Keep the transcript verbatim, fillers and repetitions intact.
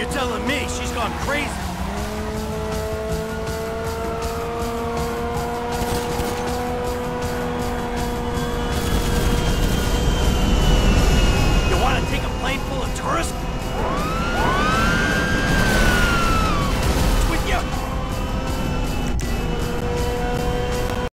You're telling me she's gone crazy? You want to take a plane full of tourists?